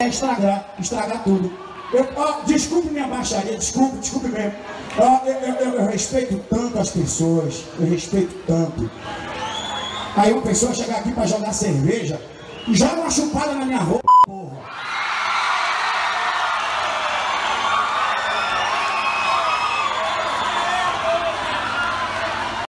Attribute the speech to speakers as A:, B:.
A: estragar tudo. Desculpe minha baixaria, desculpe mesmo. Eu respeito tanto as pessoas, eu respeito tanto. Aí uma pessoa chegar aqui para jogar cerveja, joga uma chupada na minha roupa, porra.